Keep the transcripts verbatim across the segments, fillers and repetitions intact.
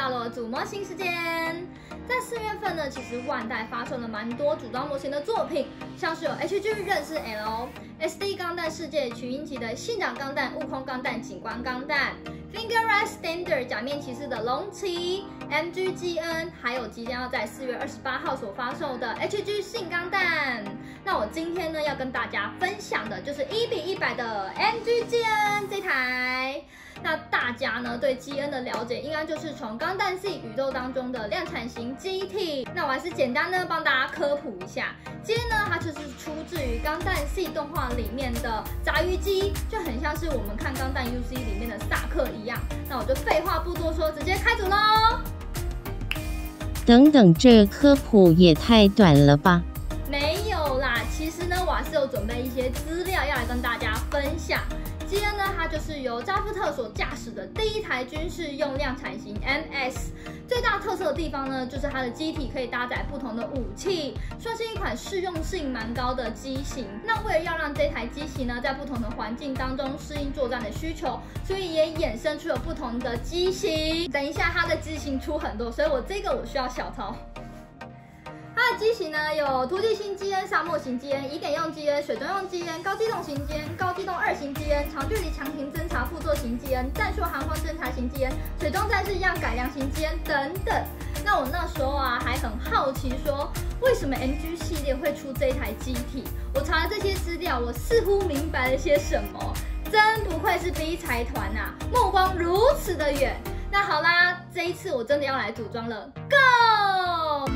到了组模型时间。在四月份呢，其实万代发售了蛮多组装模型的作品，像是有 H G 认识 L、S D 钢弹世界取英奇的信长钢弹、悟空钢弹、景观钢弹、Figuarts Standard 假面骑士的龙骑、M G G N， 还有即将要在四月二十八号所发售的 H G 信钢弹。那我今天呢要跟大家分享的就是一比一百的 M G G N 这台。那大家呢对 G N 的了解，应该就是从钢弹系宇宙当中的量产型机体。那我还是简单呢帮大家科普一下 ，G N 呢它就是出自于钢弹系动画里面的杂鱼机，就很像是我们看钢弹 U C 里面的萨克一样。那我就废话不多说，直接开组喽！ 等等，这科普也太短了吧？ 没有啦，其实呢我还是有准备一些资料要来跟大家分享。G N 呢，它就是由扎夫特所驾驶的第一台军事用量产型 M S。最大特色的地方呢，就是它的机体可以搭载不同的武器，算是一款适用性蛮高的机型。那为了要让这台机型呢，在不同的环境当中适应作战的需求，所以也衍生出了不同的机型。等一下，它的机型出很多，所以我这个我需要小抄。它的机型呢有突击型 G N、沙漠型 G N、疑点用 G N、水中用 G N、高机动型 G N、高机动二型 G N、长距离强行侦察副座型 G N、战术航空侦察型 G N、水中战士样改良型 G N 等等。那我那时候啊还很好奇说，为什么 M G 系列会出这台机体？我查了这些资料，我似乎明白了些什么。真不愧是 B 财团啊，目光如此的远。那好啦，这一次我真的要来组装了 ，Go！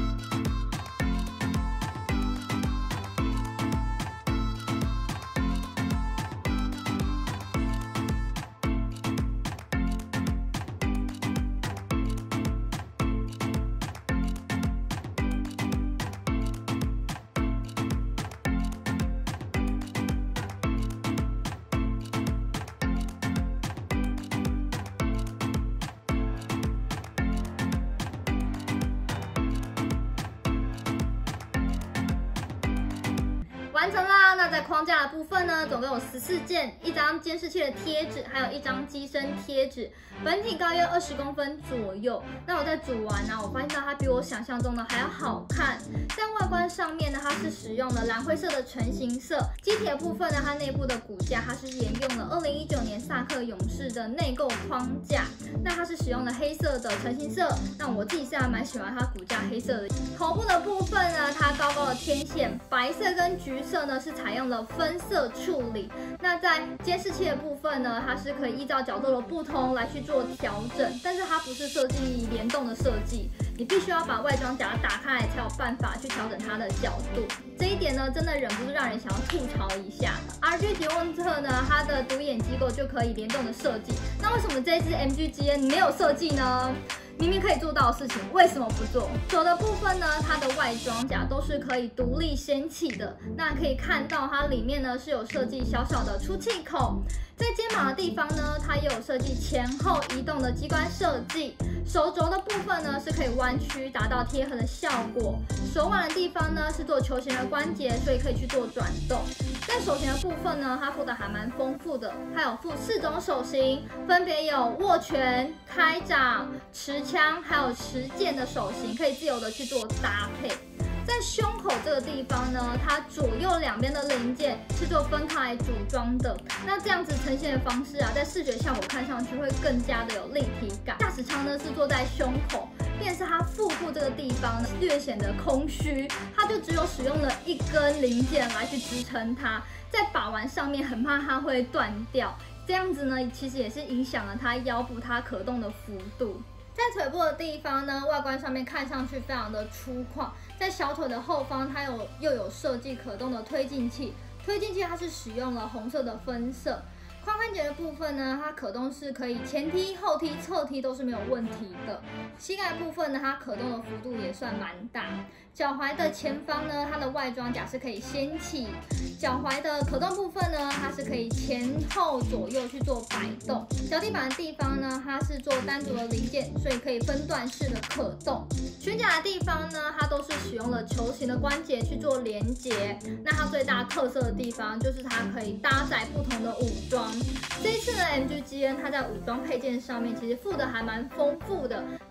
完成啦！那在框架的部分呢，总共有十四件，一张监视器的贴纸，还有一张机身贴纸。本体高约二十公分左右。那我在组完呢、啊，我发现到它比我想象中的还要好看。在外观上面呢，它是使用了蓝灰色的成型色。机体的部分呢，它内部的骨架它是沿用了二零一九年萨克勇士的内构框架。那它是使用了黑色的成型色。那我自己是还蛮喜欢它骨架黑色的。头部的部分呢，它高高的天线，白色跟橘色。色呢是采用了分色处理，那在监视器的部分呢，它是可以依照角度的不同来去做调整，但是它不是设计联动的设计，你必须要把外装夹打开来才有办法去调整它的角度。这一点呢，真的忍不住让人想要吐槽一下。R G 捷温特呢，它的独眼机构就可以联动的设计，那为什么这一支 M G G N 没有设计呢？明明可以做到的事情，为什么不做？手的部分呢，它的外装夹都是可以独立掀起的。那可以看到它里面呢是有设计小小的出气口，在肩膀的地方呢，它也有设计前后移动的机关设计。手肘的部分呢是可以弯曲，达到贴合的效果。手腕的地方呢是做球形的关节，所以可以去做转动。在手型的部分呢，它附的还蛮丰富的，它有附四种手型，分别有握拳、开掌、持枪，还有持剑的手型，可以自由的去做搭配。在胸口这个地方呢，它左右两边的零件是做分开来组装的。那这样子呈现的方式啊，在视觉效果看上去会更加的有立体感。驾驶舱呢是坐在胸口，便是它腹部这个地方呢略显得空虚，它就只有使用了一根零件来去支撑它，在把玩上面很怕它会断掉。这样子呢，其实也是影响了它腰部它可动的幅度。在腿部的地方呢，外观上面看上去非常的粗犷。在小腿的后方，它有又有设计可动的推进器，推进器它是使用了红色的分色。髋关节的部分呢，它可动是可以前踢、后踢、侧踢都是没有问题的。膝盖部分呢，它可动的幅度也算蛮大。脚踝的前方呢，它的外装夹是可以掀起。脚踝的可动部分呢，它是可以前后左右去做摆动。脚底板的地方呢，它是做单独的零件，所以可以分段式的可动。裙甲的地方呢，它都是使用了球形的关节去做连接。那它最大特色的地方就是它可以搭载不同的武装。这一次呢 ，M G G N 它在武装配件上面其实附的还蛮丰富的，它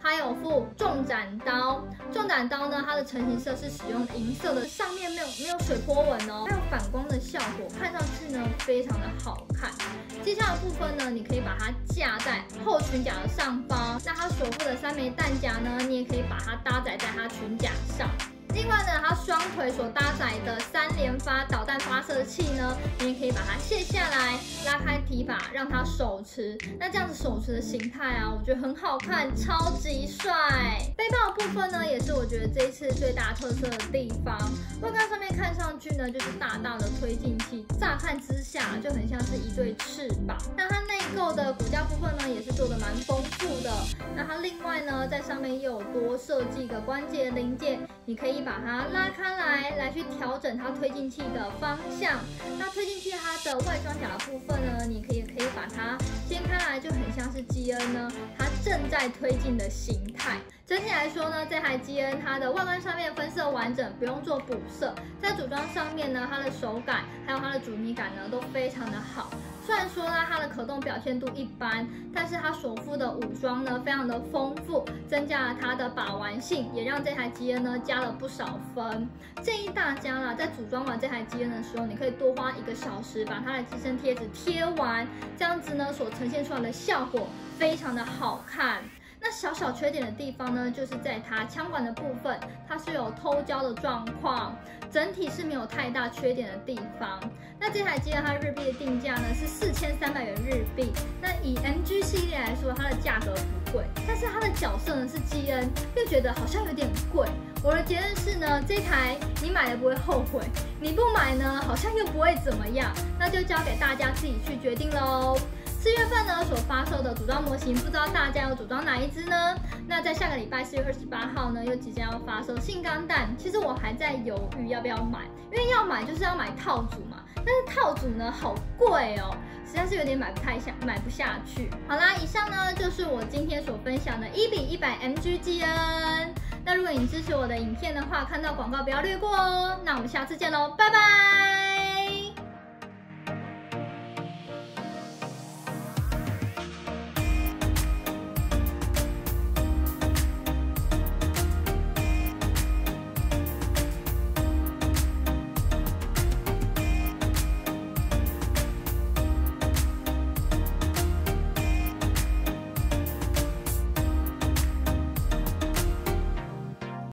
还有附重斩刀。重斩刀呢，它的成型色是使用银色的，上面没有没有水波纹哦，还有反光的效果，看上去呢非常的好看。机枪的部分呢，你可以把它架在后裙甲的上方，那它所附的三枚弹夹呢，你也可以把它搭载在它裙甲上。另外呢，它双腿所搭载的三连发导弹发射器呢，你也可以把它卸下来，拉开提把，让它手持。那这样子手持的形态啊，我觉得很好看，超级帅。背包的部分呢，也是我觉得这一次最大特色的地方。外观上面看上去呢，就是大大的推进器，乍看之下就很像是一对翅膀。那它内构的骨架部分呢，也是做的蛮丰富的。那它另外呢，在上面又有多设计一个关节零件，你可以把它拉开来，来去调整它推进器的方向。那推进器它的外装甲的部分呢，你可以可以把它掀开来，就很像是基恩呢，它正在推进的形态。整体来说呢，这台基恩它的外观上面分色完整，不用做补色。在组装上面呢，它的手感还有它的阻尼感呢都非常的好。虽然说呢它的可动表现度一般，但是它所附的武装呢非常的丰富，增加了它的把玩性，也让这台基恩呢加了不少分。建议大家啦，在组装完这台基恩的时候，你可以多花一个小时把它的机身贴纸贴完，这样子呢所呈现出来的效果非常的好看。那小小缺点的地方呢，就是在它枪管的部分，它是有偷胶的状况，整体是没有太大缺点的地方。那这台机呢，它日币的定价呢是四千三百元日币。那以 M G 系列来说，它的价格不贵，但是它的角色呢是基恩，又觉得好像有点贵。我的结论是呢，这台你买了不会后悔，你不买呢好像又不会怎么样，那就交给大家自己去决定喽。四月份呢所发售的组装模型，不知道大家有组装哪一只呢？那在下个礼拜四月二十八号呢，又即将要发售性钢弹。其实我还在犹豫要不要买，因为要买就是要买套组嘛，但是套组呢好贵哦，实在是有点买不太下，买不下去。好啦，以上呢就是我今天所分享的一比一百 M G 基恩。那如果你支持我的影片的话，看到广告不要略过哦。那我们下次见喽，拜拜。